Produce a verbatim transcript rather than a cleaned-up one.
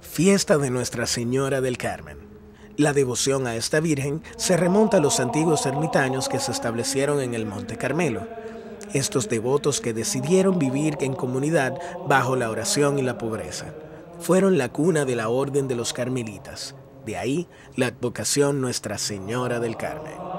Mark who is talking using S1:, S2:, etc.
S1: Fiesta de Nuestra Señora del Carmen. La devoción a esta Virgen se remonta a los antiguos ermitaños que se establecieron en el Monte Carmelo. Estos devotos que decidieron vivir en comunidad bajo la oración y la pobreza. Fueron la cuna de la Orden de los Carmelitas. De ahí la advocación Nuestra Señora del Carmen.